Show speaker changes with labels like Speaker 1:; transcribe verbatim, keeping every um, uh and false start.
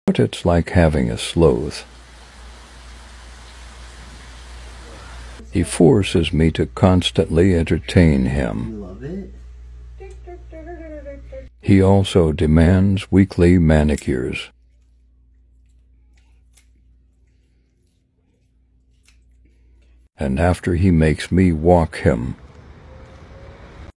Speaker 1: But it's like having a sloth. He forces me to constantly entertain him.
Speaker 2: Love it.
Speaker 1: He also demands weekly manicures. And after he makes me walk him,